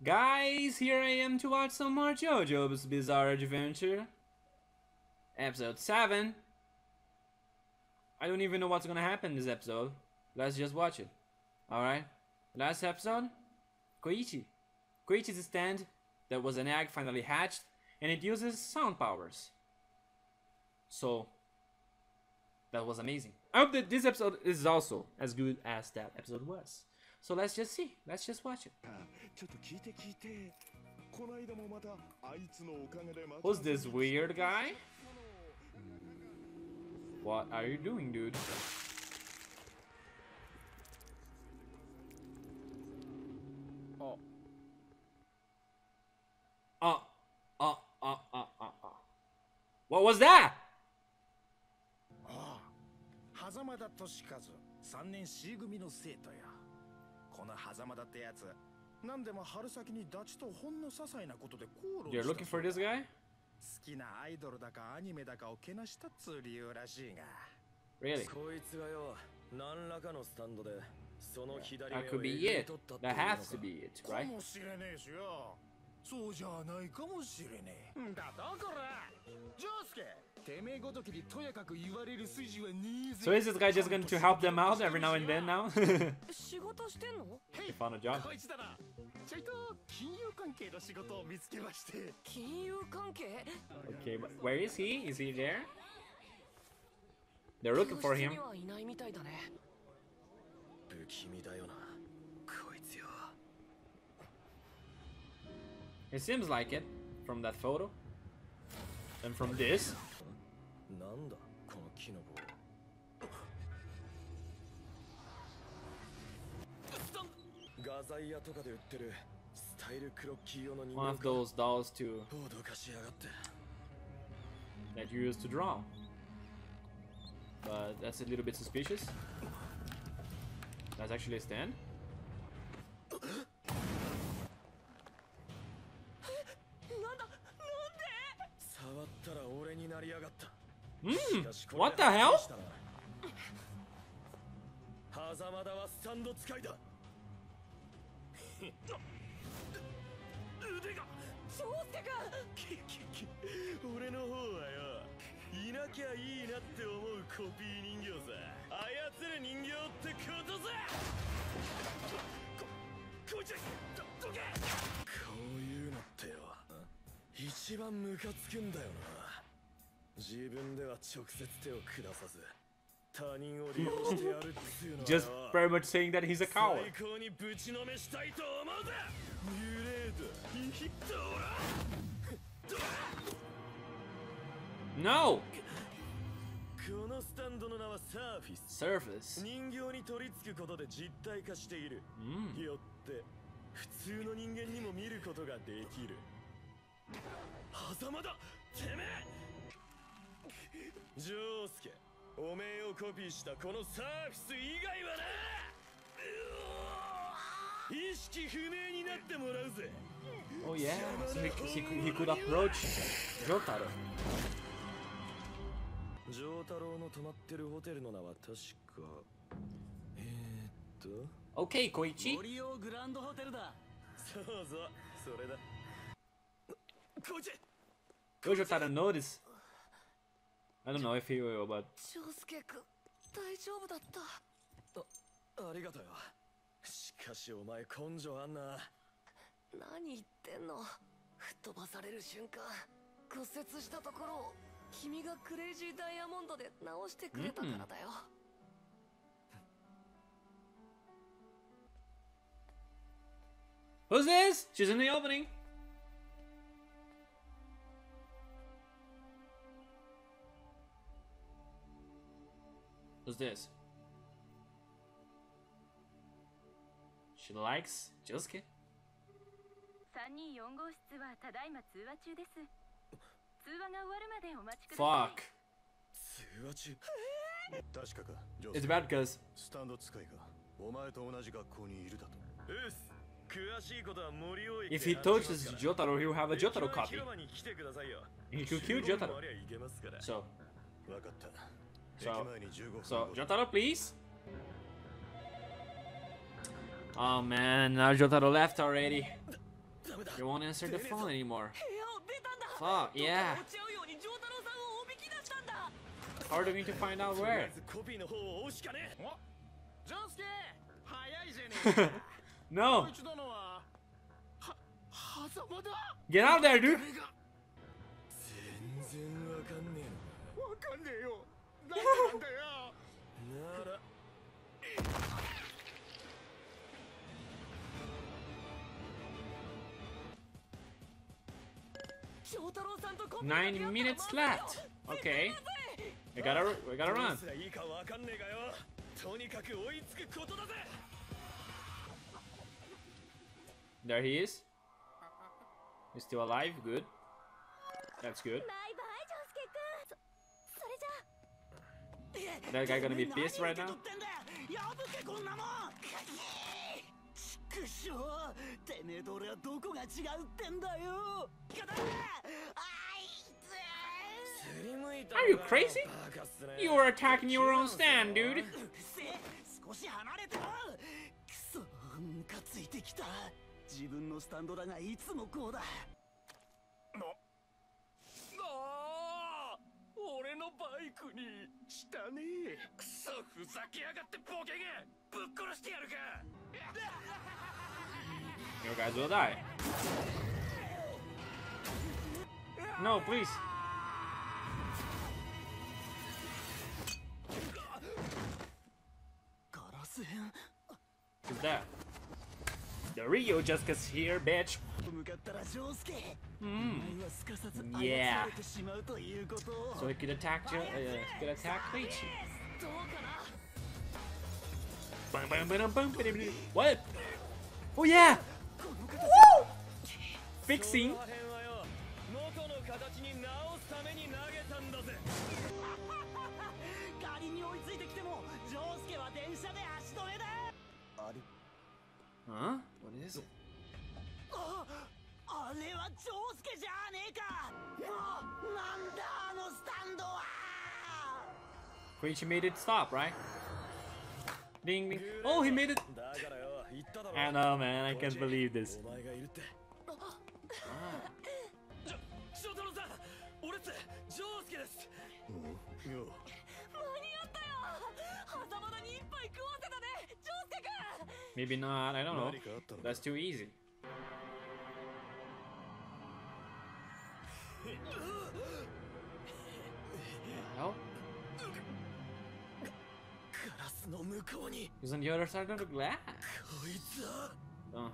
Guys, here I am to watch some more JoJo's Bizarre Adventure. Episode 7. I don't even know what's gonna happen in this episode. Let's just watch it. Alright. Last episode, Koichi. Koichi's stand that was an egg finally hatched, and it uses sound powers. So, that was amazing. I hope that this episode is also as good as that episode was. So let's just see. Let's just watch it. Who's this weird guy? What are you doing, dude? What was that? 狭間田利和3年 C 組の生徒や。この狭間田ってやつ、何でも春先にダチとほんの些細なことで口論した。 You're looking for this guy? 好きなアイドルだかアニメだかをけなしたっつう理由らしいが。 Really? こいつがよ、何らかのスタンドでその左目を That could be it. That has to be it, right? かもしれねえしよ。そうじゃないかもしれねえ。だからジョウスケ、てめえごときにとやかく言われる筋はねえぜ。 So is this guy just going to help them out every now and then now? 仕事してんの？ He found a job. こいつだな。ちょいと金融関係の仕事を見つけまして。 金融関係？ Okay, but where is he? Is he there? They're looking for him. 教室にはいないみたいだね。 不気味だよな、こいつよ。 It seems like it from that photo. And from this. なんだこの木の棒。画材屋とかで売ってるスタイルクロッキー用の人 One 間 of か。 those dolls too 脅かしやがって。 that you use to draw. But that's a little bit suspicious. That's actually a stand. 触ったら俺になりやがった。 What the hell? 狭間田はスタンド使いだ。腕が。 翔介君。 俺の方はよ、いなきゃいいなって思うコピー人形さ。操る人形ってことさ。こいつどけ。こういうのってよ、一番ムカつくんだよな。自分では直接手を下さず、他人を利用してやるっつうのは Just very much saying that he's a coward. 最高にぶちのめしたいと思うぜ。グレード、ヒットら。 No! このスタンドの名はサーフィス。 Surface. 人形に取り付くことで実体化している。よって普通の人間にも見ることができる。狭間だ、てめえ。ジョウスケ、おめえをコピーしたこのサーフィス以外はな、意識不明になってもらうぜ。 Oh yeah, so he could approach Jotaro. ジョータロウの泊まってるホテルの名は確か Okay, Koichi. オリオグランドホテルだ。 そうそう、それだ。こいつ Will Jotaro notice? I don't know if he will, but 翔介君、大丈夫だった。 ありがとうよ。しかしお前根性あんな。 何言ってんの？吹っ飛ばされる瞬間、骨折したところを君がクレイジーダイヤモンドで直してくれたからだよ。 who's this? She's in the opening. Who's this? She likes Josuke? 324号室はただいま通話中です。通話が終わるまでお待ちください。 Fuck. 通話中。 確かか。 It's bad because スタンド使いがお前と同じ学校にいるだと。 うっす。詳しいことは森を if he touches Jotaro, he will have a Jotaro copy. に来てくださいよ。 He could kill Jotaro. いけますから。 So, わかった。 So, 駅前に15分 so 後 Jotaro, please. Oh man, now Jotaro left already. You won't answer the phone anymore. 部屋を出たんだ Fuck, yeah. 落ち合うように丈太郎さんをおびき出したんだ How are they going to find out とりあ where? えずコピーの方を追うしかねえ。 おジョースケ早いじゃねえか No! こいつだのは狭間だ Get out there, dude! 全然わかんねわかんねえよなんでなんだよえなら丈太郎さんとコンビが出会ったら 9 minutes left. Okay. We gotta ど run. うすりゃいいかわかんねえがよ。とにかく追いつくことだぜ。 There he is. He's still alive. Good. That's good. バイバイジョウスケくんそれじゃ That guy gonna be pissed right now? やぶけこんなもんちくしょうてめえと俺はどこが違うってんだよかだあいつ Are you crazy? You were attacking your own stand, dude. 少し離れてろくそムカついてきた自分のスタンドだがいつもこうだ俺のバイクに汚ねえクソふざけやがってボケがぶっ殺してやるか。 You guys will die. No, please. ガラス片 Who's that? The Rio just gets here, bitch. 向かったらジョースケ Hmm. お前はすかさず Yeah. 操られてしまうということを So he could attack he could attack Koichi. どうかな Bum, bum, bum, bum, bum, bum. What? Oh yeah! Fixing. その破片はよ元の形に直すために投げたんだぜ。 仮に追いついてきてもジョースケは電車で足止めだあれ Huh? What is it? あれはジョースケじゃねえかなんだあのスタンドは Koichi made it stop, right? Ding ding. Oh, he made it. だからよ言っただろ。 I know, man. I can't believe this. お前がいるって。翔太郎さん、俺ってジョースケです。 間に合ったよ狭間だに一杯食わせたねジョースケ君 Maybe not. I don't know. 何かあったの？ That's too easy. Hell? ガラスの向こうに He's on the other side of the glass. こいつは。 Uh-huh.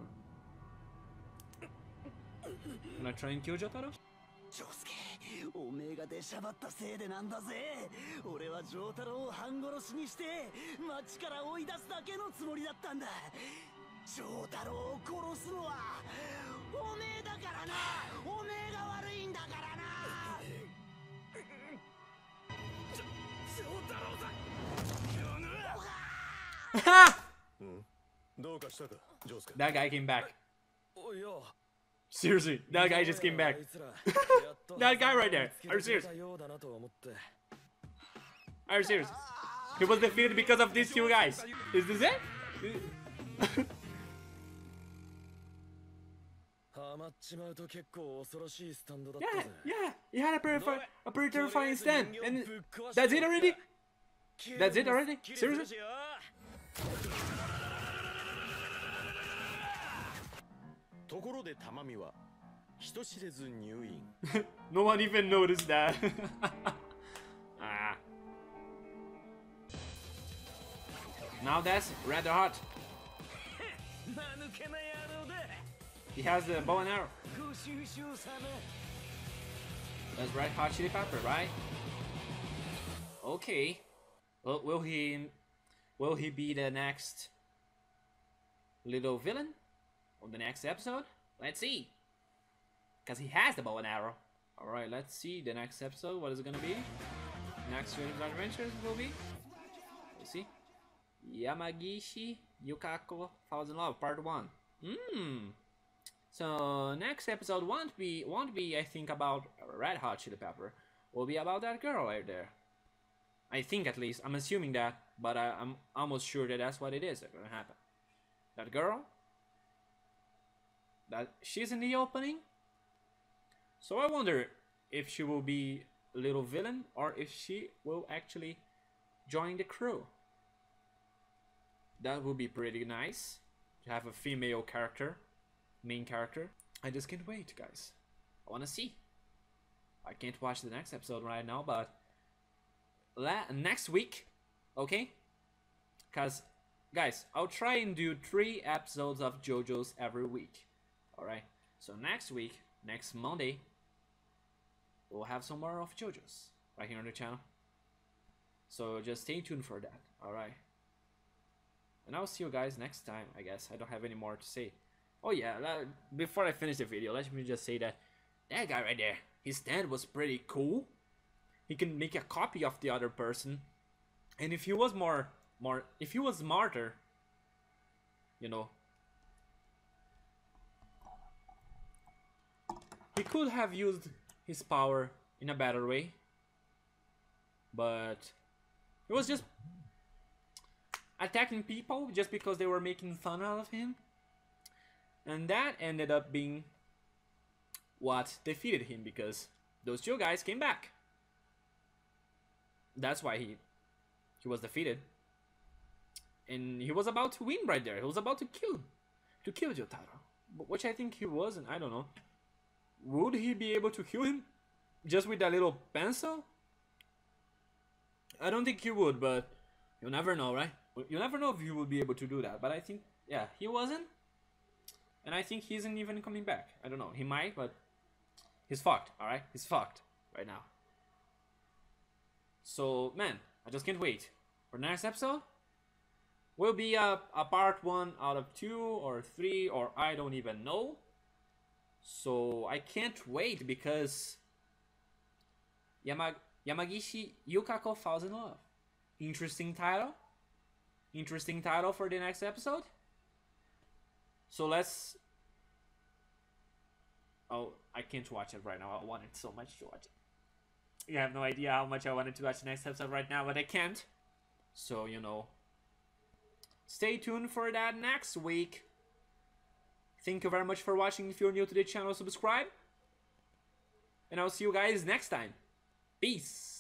Can I try and kill Jotaro? ジョースケおめえが出しゃばったせいでなんだぜ俺は丈太郎を半殺しにして町から追い出すだけのつもりだったんだ丈太郎を殺すのはおめえだからなおめえが悪いんだからな翔太郎さん。 どうかしたか、ジョースケ。 That guy came back. おいよ。 Seriously, that guy just came back. That guy right there. Are you serious? Are you serious? He was defeated because of these two guys. Is this it? ハマっちまうと結構恐ろしいスタンドだったぜ。 Yeah. He had a pretty terrifying stand. And that's it already? That's it already? Seriously? ところで玉美は人知れず入院。 No one even noticed that. Ah. Now that's rather hot. 間抜けな野郎だ。 He has the bow and arrow. ご愁傷様 That's right, Hot Chili Pepper, right? Okay. Well, will he be the next little villain on the next episode? Let's see. Because he has the bow and arrow. Alright, let's see the next episode. What is it gonna be? Next Jojo's Adventures will be. Let's see. Yamagishi Yukako Falls in Love Part 1. So next episode won't be I think about Red Hot Chili Pepper. Will be about that girl right there. I think at least. I'm assuming that, but I'm almost sure that that's what it is that's gonna happen. That girl. that she's in the opening. So I wonder if she will be a little villain or if she will actually join the crew. That would be pretty nice to have a female character, main character. I just can't wait, guys. I want to see. I can't watch the next episode right now, but next week, okay? Because, guys, I'll try and do 3 episodes of JoJo's every week. Alright? So next week, next Monday, we'll have some more of JoJo's right here on the channel. So just stay tuned for that, alright? And I'll see you guys next time, I guess. I don't have any more to say. Oh yeah, before I finish the video, let me just say that guy right there, his stand was pretty cool. He can make a copy of the other person. And if he was if he was smarter, you know, he could have used his power in a better way. But he was just attacking people just because they were making fun out of him. And that ended up being what defeated him, because those 2 guys came back. That's why he was defeated. And he was about to win right there. He was about to kill Jotaro. Which I think he wasn't. I don't know. Would he be able to kill him just with that little pencil? I don't think he would, but you never know, right? You never know if he will be able to do that. But I think, yeah, he wasn't. And I think he isn't even coming back. I don't know. He might, but he's fucked, alright? He's fucked right now. So, man, I just can't wait. For the next episode, will be a part 1 out of 2 or 3, or I don't even know. So, I can't wait because Yamagishi Yukako falls in love. Interesting title. Interesting title for the next episode. So let's... Oh, I can't watch it right now. I wanted so much to watch it. You have no idea how much I wanted to watch the next episode right now, but I can't. So, you know, stay tuned for that next week. Thank you very much for watching. If you're new to the channel, subscribe. And I'll see you guys next time. Peace.